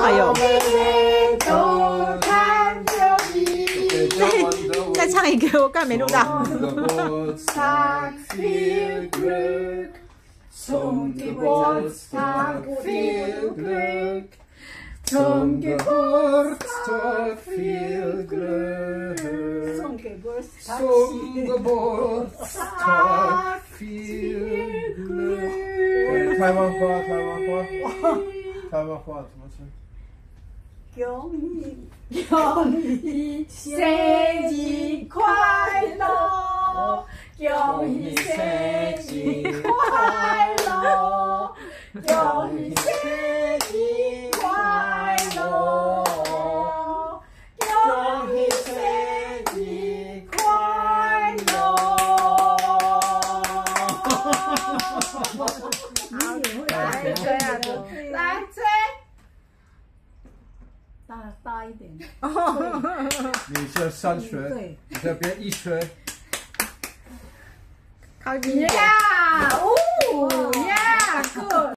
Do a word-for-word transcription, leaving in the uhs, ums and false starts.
哎呦！再再唱一个，我刚没录到。 Zum Geburtstag viel Glück, zum Geburtstag viel Glück, zum Geburtstag viel Glück。台湾话，台湾话，台湾话怎么说？恭喜恭喜生日快乐！恭喜生日快乐！恭喜生日快乐！恭喜生日快乐！来追啊！来追！大大一点。你是三学，你这边一学。靠近一点。呀！哦呀！good。